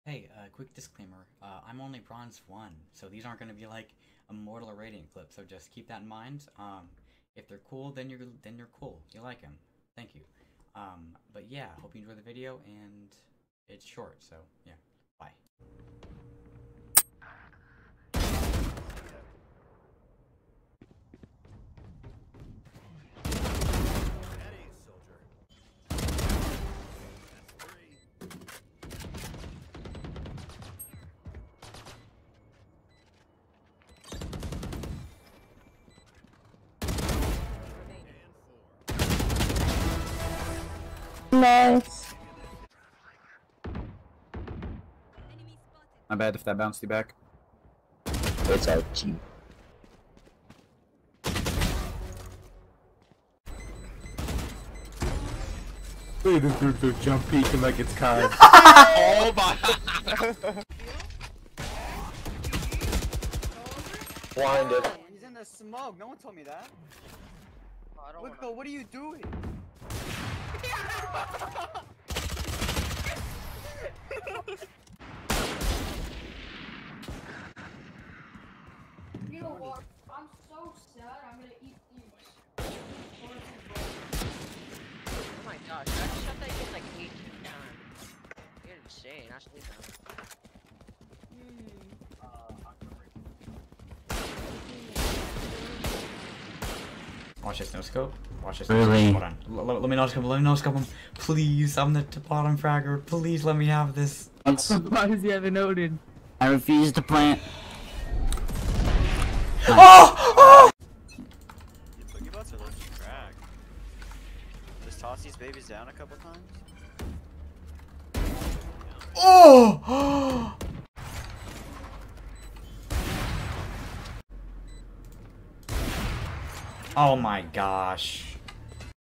Hey, quick disclaimer. I'm only bronze 1, so these aren't gonna be like immortal or radiant clips. So just keep that in mind. If they're cool, then you're cool. You like them. Thank you. But yeah, hope you enjoy the video, and it's short, so yeah. Bye. Nice. My bad if that bounced you back. It's ouchie. Look at this dude jump peeking like it's card. Oh my! Blinded. He's in the smoke. No one told me that. Oh, Look, though, what are you doing? You know what? I'm so sad. I'm gonna eat these. Oh my gosh, I just shot that kid like 18 times. You're insane, I sleep now. Watch this no scope. Watch this. Really? Hold on. Let me no scope. Let me no scope him. Please, I'm the bottom fragger. Please let me have this. I'm surprised you haven't noted. I refuse to plant. Oh! You about to look crack. Just toss these babies down a couple times. Oh! Oh my gosh.